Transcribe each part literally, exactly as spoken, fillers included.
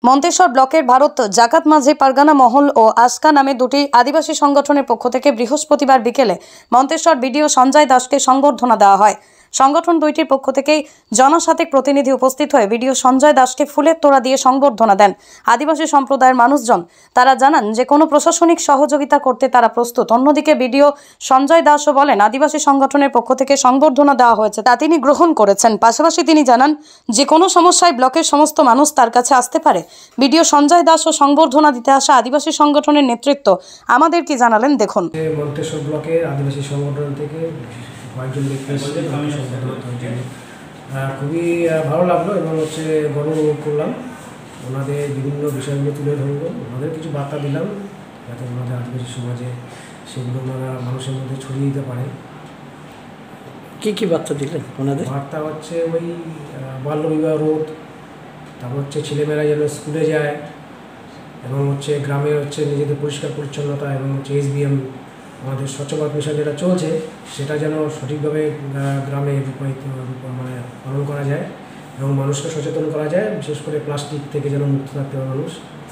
মন্তেশ্বর ব্লকের ভারত জাকাত মাঝি পারগানা মহল ও আসকা নামে দুটি আদিবাসী সংগঠনের পক্ষ থেকে বৃহস্পতিবার বিকেলে মন্তেশ্বর বিডিও সঞ্জয় দাসকে সংবর্ধনা দেওয়া হয়। সংগঠন দুইটির পক্ষ থেকেই জনশাতিক প্রতিনিধি উপস্থিত হয়ে বিডিও সঞ্জয় দাসকে ফুলের তোড়া দিয়ে সংবর্ধনা দেন আদিবাসী সম্প্রদায়ের মানুষজন। তারা জানান যে কোনো প্রশাসনিক সহযোগিতা করতে তারা প্রস্তুত। অন্যদিকে বিডিও সঞ্জয় দাসও বলেন আদিবাসী সংগঠনের পক্ষ থেকে সংবর্ধনা দেওয়া হয়েছে তা তিনি গ্রহণ করেছেন। পাশাপাশি তিনি জানান যে কোনো সমস্যায় ব্লকের সমস্ত মানুষ তার কাছে আসতে পারে। বিডিও সঞ্জয় দাস ও সংবর্ধনা দিতে আসা আদিবাসী সংগঠনের নেতৃত্ব আমাদের কি জানালেন দেখুন। মন্তেশ্বর ব্লকের আদিবাসী সংগঠন থেকে কয়েকজন ব্যক্তি এসেছে, খুবই ভালো লাগলো এবং হচ্ছে গর্ব করলাম। ওনাদের বিভিন্ন বিষয়গুলো তুলে ধরবো, ওনাদের কিছু বার্তা দিলাম যাতে ওনাদের আদিবাসী সমাজে সেগুলো ওনারা মানুষের মধ্যে ছড়িয়ে দিতে পারে। কী কী বার্তা দিলেন ওনাদের? বার্তা হচ্ছে ওই বাল্যবিবাহ রোধ, তারপর হচ্ছে ছেলেমেয়েরা যেন স্কুলে যায় এবং হচ্ছে গ্রামে হচ্ছে নিজেদের পরিষ্কার পরিচ্ছন্নতা এবং হচ্ছে এসবিএম আমাদের স্বচ্ছ ভারত মিশন যেটা চলছে সেটা যেন সঠিকভাবে গ্রামে রূপায়িত মানে পালন করা যায় এবং মানুষকে সচেতন করা যায়, বিশেষ করে প্লাস্টিক থেকে যেন মুক্ত থাকতে হবে মানুষ।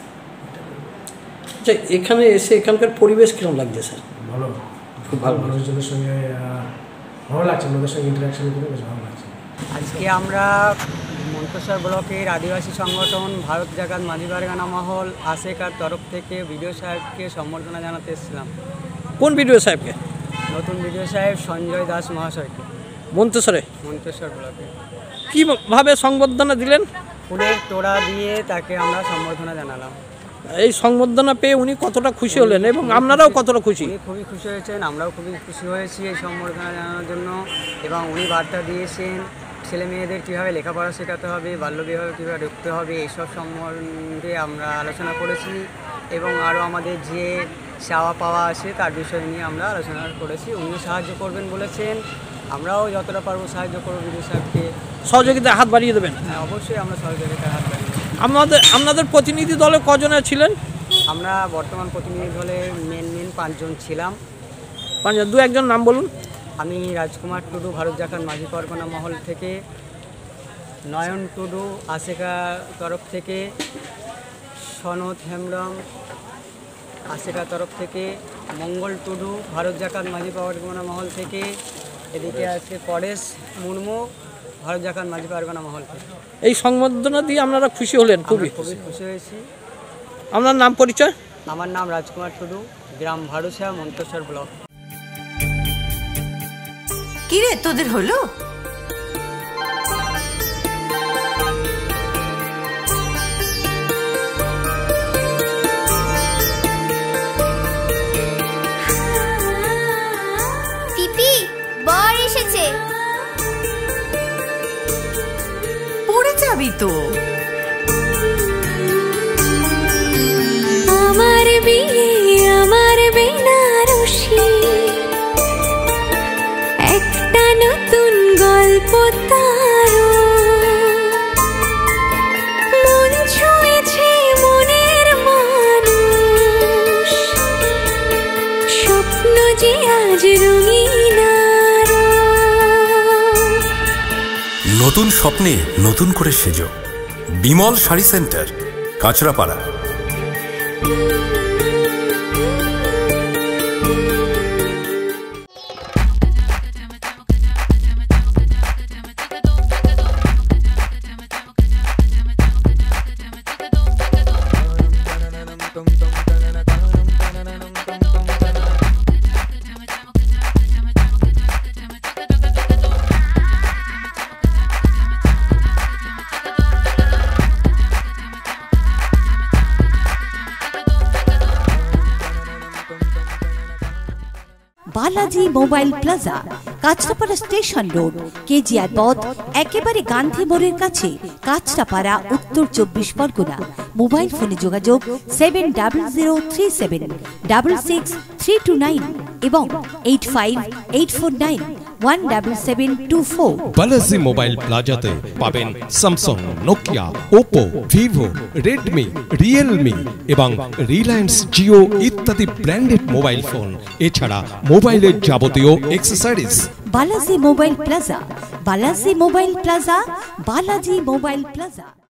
আচ্ছা, এখানে এসে এখানকার পরিবেশ কীরকম লাগছে স্যার? ভালো, খুব ভালো, মানুষজনের সঙ্গে ভালো লাগছে, ওনাদের সঙ্গে ইন্টারাকশন করে বেশ ভালো লাগছে। আজকে আমরা মন্তেশ্বর ব্লকের আদিবাসী সংগঠন ভারত জাকাত মাঝি পারগানা মহল আসেকার তরফ থেকে বিডিও সাহেবকে সম্বর্ধনা জানাতে এসেছিলাম। কোন বিডিও সাহেবকে? নতুন বিডিও সাহেব সঞ্জয় দাস মহাশয়কে, মন্তেশ্বরে মন্তেশ্বর ব্লকে। কীভাবে সংবর্ধনা দিলেন? ফুলের তোড়া দিয়ে তাকে আমরা সম্বর্ধনা জানালাম। এই সংবর্ধনা পেয়ে উনি কতটা খুশি হলেন এবং আপনারাও কতটা খুশি? উনি খুবই খুশি হয়েছেন, আমরাও খুবই খুশি হয়েছি এই সম্বর্ধনা জানানোর জন্য। এবং উনি বার্তা দিয়েছেন ছেলে মেয়েদের কীভাবে লেখাপড়া শেখাতে হবে, বাল্যবিবাহ কীভাবে রুখতে হবে, এইসব সম্বন্ধে আমরা আলোচনা করেছি এবং আরও আমাদের যে চাওয়া পাওয়া আছে তার বিষয় নিয়ে আমরা আলোচনা করেছি। উনিও সাহায্য করবেন বলেছেন, আমরাও যতটা পারবো সাহায্য করবো বিডিও সাহেবকে। সহযোগিতার হাত বাড়িয়ে দেবেন? হ্যাঁ, অবশ্যই আমরা সহযোগিতার হাত বাড়িয়ে দেবো। আপনাদের আপনাদের প্রতিনিধি দলে কজনে ছিলেন? আমরা বর্তমান প্রতিনিধি দলে মেন মেন পাঁচজন ছিলাম। পাঁচজন, দু একজন নাম বলুন। আমি রাজকুমার টুডু ভারত জাকাত মাঝি পারগানা মহল থেকে, নয়ন টুডু আসেকা তরফ থেকে, সনদ হেমব্রম আসেকা তরফ থেকে, মঙ্গল টুডু ভারত জাকাত মাঝি পারগানা মহল থেকে, এদিকে আছে পরেশ মুর্মু ভারত জাকাত মাঝি পারগানা মহল থেকে। এই সংবর্ধনা দিয়ে আপনারা খুশি হলেন? খুবই খুবই খুশি হয়েছি। আপনার নাম পরিচয়? আমার নাম রাজকুমার টুডু, গ্রাম ভারুসা, মন্তেশ্বর ব্লক। কি রে তোদের হলো? পিপি বর এসেছে। পড়ে যাবি তো। আমার বিয়ে আমার বেনারসি, একটা নতুন গল্প তারও মন ছুঁয়েছে মনের মানুষ, স্বপ্ন যে আজ রঙিন আরো। নতুন স্বপ্নে নতুন করে সেজো, Bimal sari centre, Kanchrapara. Balaji mobile plaza, Kanchrapara station road, KGR পথ, একেবারে গান্ধী মোড়ের কাছে, কাঁচরাপাড়া, উত্তর চব্বিশ পরগনা। মোবাইল ফোনে যোগাযোগ seven double zero three seven double six three two nine এবং eight five eight four nine one double seven two four. Balaji mobile প্লাজাতে পাবেন Samsung, Nokia, Oppo, Vivo, Redmi, Realme এবং রিলায়েন্স জিও ইত্যাদি ব্র্যান্ডেড মোবাইল ফোন, এছাড়া মোবাইলের যাবতীয় accessories. Balaji mobile plaza, Balaji mobile plaza, Balaji mobile plaza.